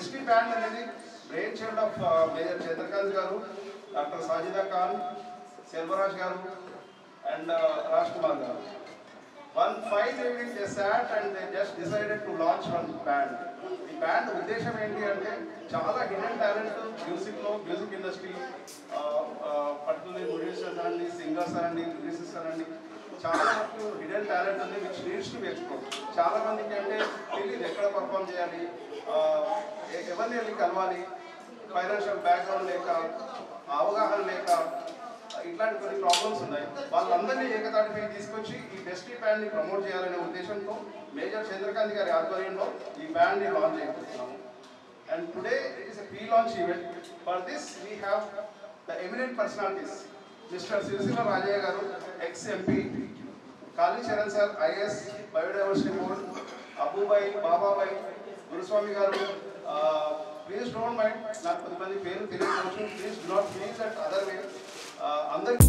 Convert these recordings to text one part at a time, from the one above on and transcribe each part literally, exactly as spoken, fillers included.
Best band అనేది brain child of major Chandrakanth garu, doctor Sajida Khan, Selvaraj గారు and Raj Kumar గారు. One fine evening they sat and they just decided to launch one band. The band ఉద్దేశం ఏంటి అంటే చాలా hidden talent మ్యూజిక్లో, music industry particularly musicians అనండి, singers అనండి, మ్యూజిషియన్స్ అనండి, చాలా వరకు హిడెన్ టాలెంట్ ఉంది which needs to be explore. చాలా మందికి అంటే తెలియదు ఎక్కడ పర్ఫామ్ చేయాలి, ఎవరిని వెళ్ళి కలవాలి, ఫైనాన్షియల్ బ్యాక్గ్రౌండ్ లేక, అవగాహన లేక, ఇట్లాంటి కొన్ని ప్రాబ్లమ్స్ ఉన్నాయి. వాళ్ళందరినీ ఏకతాటిపై తీసుకొచ్చి ఈ బెస్ట్ బ్యాండ్ని ప్రమోట్ చేయాలనే ఉద్దేశంతో మేజర్ చంద్రకాంత్ గారి ఆధ్వర్యంలో ఈ బ్యాండ్ని లాంచ్ చేయబోతున్నాము. And today it is a pre launch event. For this we have the eminent personalities mister Sirisilla Rajaiah garu, ex MP, Kalicharan sir, IAS, biodiversity board, Abubhai, Bababhai, Guruswamy garu. Please don't mind, నాకు కొద్దిమంది పేరు తెలియవచ్చు, please do not feel that other way. అందరికీ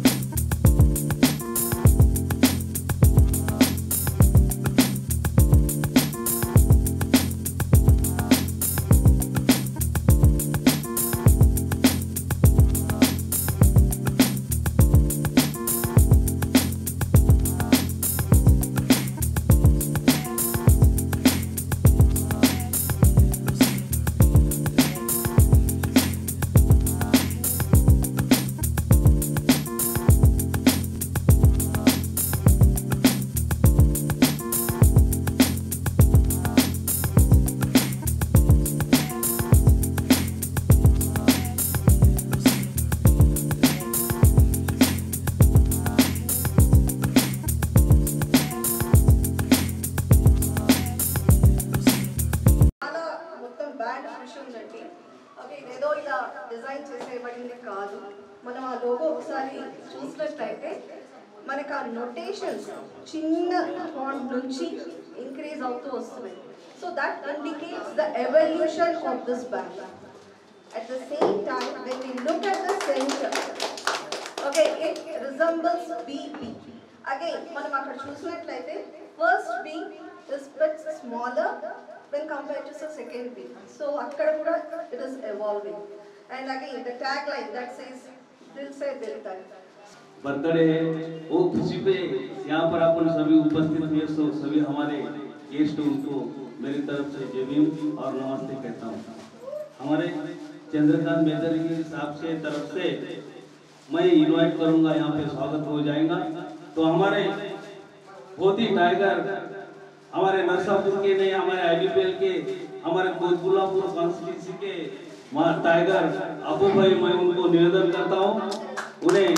ఏదో ఇలా design చేసేయబడింది కాదు. మనం ఆ లోగో ఒకసారి చూసినట్లయితే మనకు ఆ నోటేషన్స్ చిన్న ఫాంట్ నుంచి ఇంక్రీజ్ అవుతూ వస్తున్నాయి. So that indicates the evolution of this band. At the same time, when we look at the center, okay, it resembles B B. Again, మనం అక్కడ చూసినట్లయితే first B is bit smaller when compared to the second B. So akkada kuda it is evolving. And again the tagline that says दिल से दिल तक. Birthday है, वो खुशी पे यहाँ पर अपन सभी उपस्थित हैं, तो सभी हमारे गेस्ट उनको मेरी तरफ से जय भीम और नमस्ते कहता हूँ. हमारे चंद्रकांत मेजर की साहब से तरफ से मैं इनवाइट करूँगा, यहाँ पे स्वागत हो जाएगा. तो हमारे भोती टाइगर हमारे नरसापुर के नहीं, हमारे आईडीपीएल के, हमारे कोतपुलापुर कॉन्स्टिट्यूंसी के टाइगर अबू भाई, मैं उनको निवेदन करता हूँ उन्हें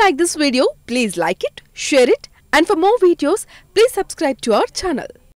like this video, please like it, share it, and for more videos, please subscribe to our channel.